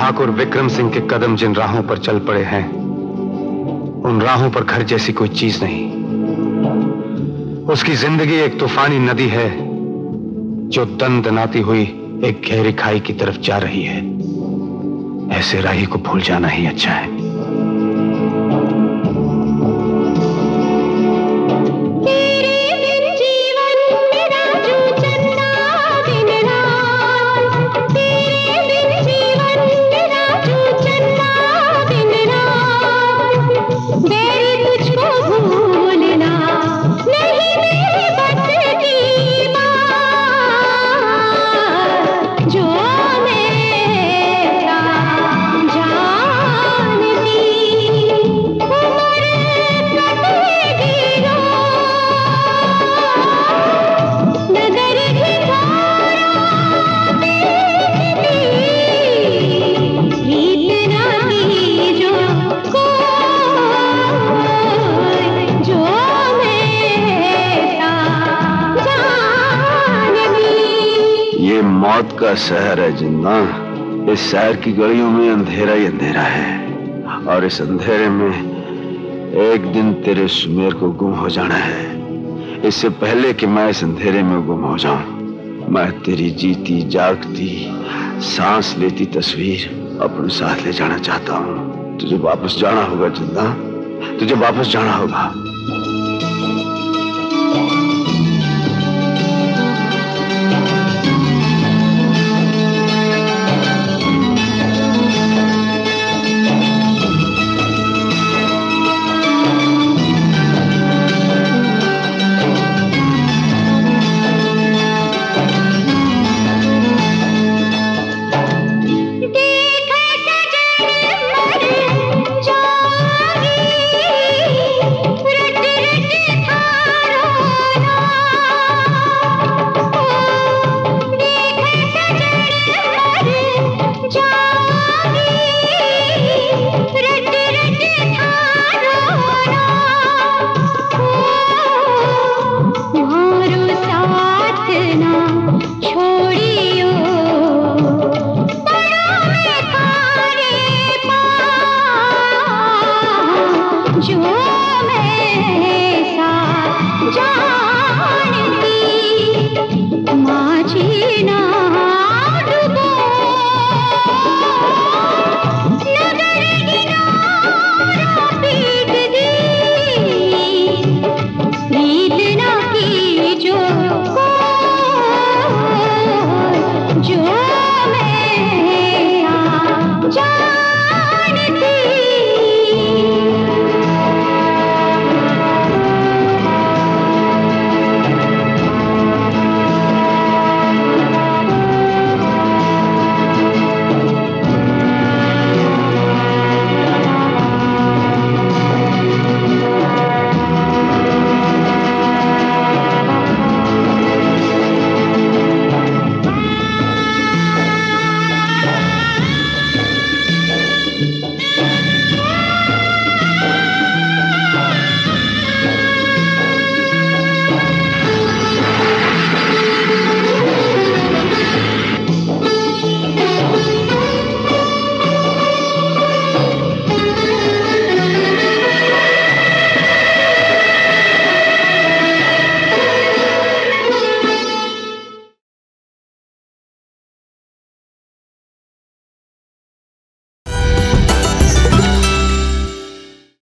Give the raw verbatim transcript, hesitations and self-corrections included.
ठाकुर विक्रम सिंह के कदम जिन राहों पर चल पड़े हैं, उन राहों पर घर जैसी कोई चीज नहीं। उसकी जिंदगी एक तूफानी नदी है जो दनदनाती हुई एक गहरी खाई की तरफ जा रही है। ऐसे राही को भूल जाना ही अच्छा है। मौत का शहर है जिन्ना। इस शहर की गलियों में अंधेरा ही अंधेरा है, और इस अंधेरे में एक दिन तेरे सुमेर को गुम हो जाना है। इससे पहले कि मैं इस अंधेरे में गुम हो जाऊं, मैं तेरी जीती जागती सांस लेती तस्वीर अपने साथ ले जाना चाहता हूं। तुझे वापस जाना होगा जिन्ना, तुझे वापस जाना होगा। जो